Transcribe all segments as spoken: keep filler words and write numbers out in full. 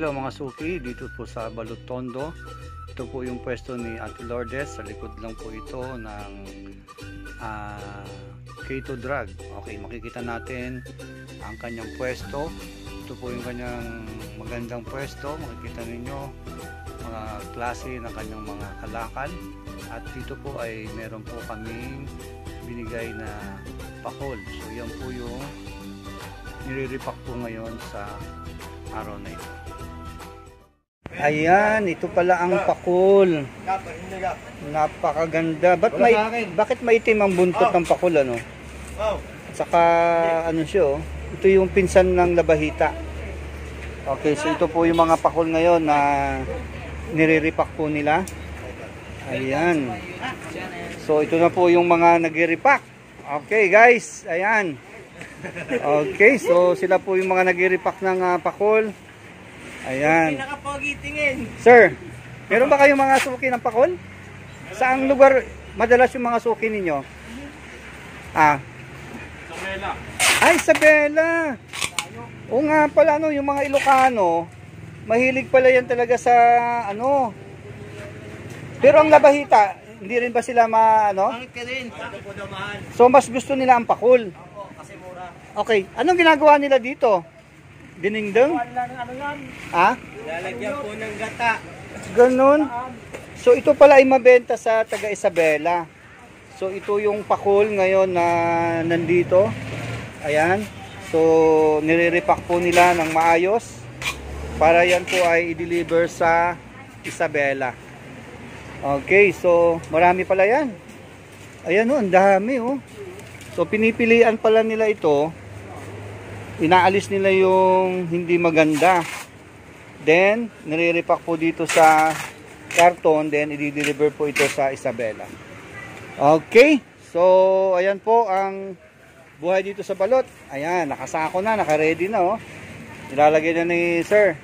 Hello mga suki, dito po sa Balutondo. Ito po yung pwesto ni Ate Lourdes. Sa likod lang po ito ng uh, Keto Drug. Okay, makikita natin ang kanyang pwesto. Ito po yung kanyang magandang pwesto. Makikita ninyo mga klase na kanyang mga kalakal. At dito po ay meron po kaming binigay na pakol. So yan po yung nire-repack po ngayon sa araw na ito. Ayan, ito pala ang pakol. Napakaganda. Ba't may, bakit maitim ang buntot ng pakol, ano? At saka ano siya, oh. Ito yung pinsan ng labahita. Okay, so ito po yung mga pakol ngayon na nire-repack po nila. Ayan. So ito na po yung mga nagre-repack. Okay guys, ayan. Okay, so sila po yung mga nagre-repack ng uh, pakol. Ayan. Sir, meron ba kayong mga suki ng pakol? Saang lugar madalas yung mga suki ninyo? Ah. Isabela. Ay, Isabela. O nga pala, no, yung mga Ilocano, mahilig pala yan talaga sa ano. Pero ang labahita, hindi rin ba sila ma ano? So mas gusto nila ang pakol. Kasi mura. Okay, anong ginagawa nila dito? Diningdong? Ha? Lalagyan po ng gata. Ganun. So ito pala ay mabenta sa taga Isabela. So ito yung pakol ngayon na nandito. Ayan. So nire-repack po nila ng maayos para yan po ay i-deliver sa Isabela. Okay, so marami pala yan. Ayan o, ang dami o. So pinipilian pala nila ito. Inaalis nila yung hindi maganda. Then, nire-repack po dito sa karton. Then, i-deliver po ito sa Isabela. Okay. So, ayan po ang buhay dito sa balot. Ayan, nakasako na, naka-ready na oh. Nilalagay na ni Sir.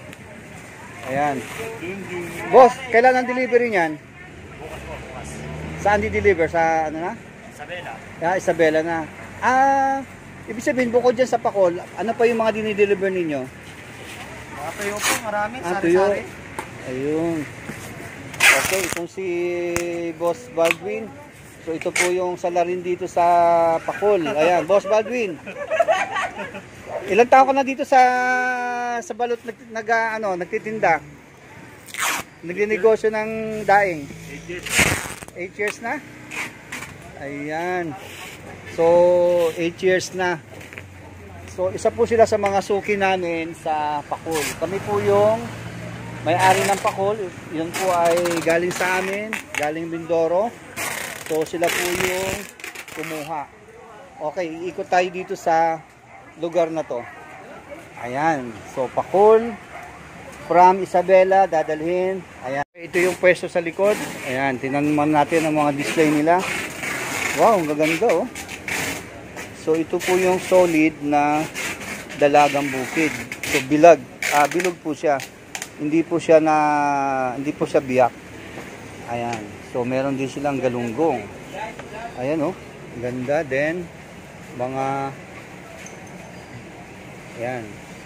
Ayan. Boss, kailan ang delivery niyan? Bukas po, bukas. Saan di-deliver? Sa ano na? Isabela. Yeah, Isabela na. Ah... Ibig sabihin, bukod dyan sa pakol, ano pa yung mga dinideliver ninyo? Mga tuyo po, marami. Ah, sari-sari. Ayun. Okay, itong si Boss Baldwin. So ito po yung salarin dito sa pakol. Ayan, Boss Baldwin. Ilang taon ka na dito sa sa balot nag, nag ano, nagtitinda? Nagninegosyo ng daing? eight years na? Ayan. So, eight years na. So, isa po sila sa mga suki namin sa pakol. Kami po yung may-ari ng pakol. Yun po ay galing sa amin, galing Mindoro. So, sila po yung kumuha. Okay, iikot tayo dito sa lugar na to. Ayan. So, pakol from Isabela, dadalhin. Ayan. Ito yung pwesto sa likod. Ayan, tinanong natin ang mga display nila. Wow, ang gaganda oh. So ito po yung solid na dalagang bukid. So bilag, ah, bilog po siya. Hindi po siya na hindi po siya biyak. Ayan. So meron din silang galunggong. Ayan oh, ganda din mga ayan.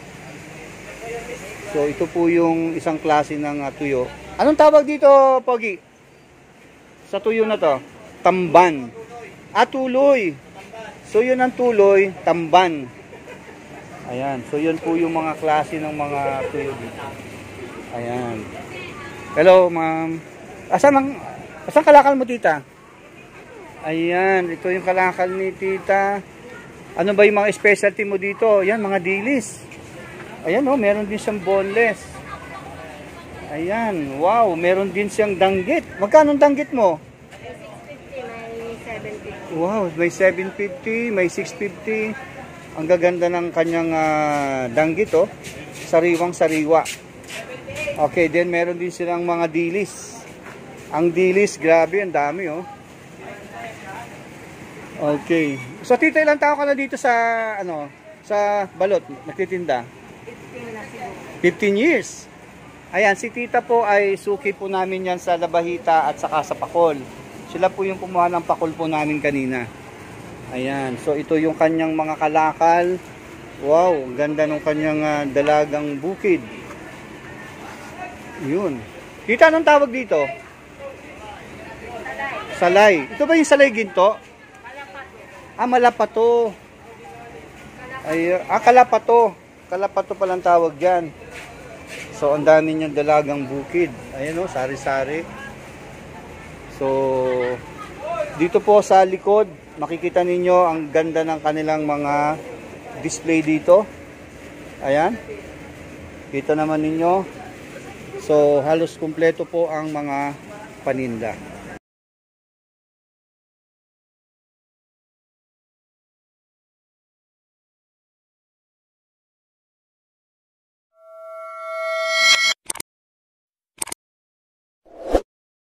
So ito po yung isang klase ng uh, tuyo. Anong tawag dito, Pogi? Sa tuyo na to? Tamban. Ah, tuloy. So yun ang tuloy, tamban. Ayan, so yun po yung mga klase ng mga tuyo dito. Ayan. Hello, ma'am. Asan ang asan kalakal mo, tita? Ayan, ito yung kalakal ni tita. Ano ba yung mga specialty mo dito? Ayan, mga dilis. Ayan oh, meron din siyang boneless. Ayan, wow, meron din siyang danggit. Magkano ang danggit mo? Wow, may seven fifty, may six fifty. Ang gaganda ng kanyang uh, danggit oh. Sariwang sariwa. Okay, then meron din silang mga dilis. Ang dilis, grabe, ang dami oh. Okay. So tita, ilang tao ka na dito sa ano, sa balot nagtitinda? fifteen years. Ayan, si tita po ay suki po namin yan sa labahita at saka sa pakol. Sila po yung kumuha ng pakol po namin kanina. Ayan. So ito yung kanyang mga kalakal. Wow, ganda ng kanyang uh, dalagang bukid. Yun. Kita anong tawag dito? Salay. Ito ba yung salay ginto? Ah, malapato. Ay, ah, kalapato. Kalapato palang tawag dyan. So, ang dami niyang dalagang bukid. Ayan o, sari-sari. So, dito po sa likod, makikita ninyo ang ganda ng kanilang mga display dito. Ayan. Kita naman ninyo. So, halos kumpleto po ang mga paninda.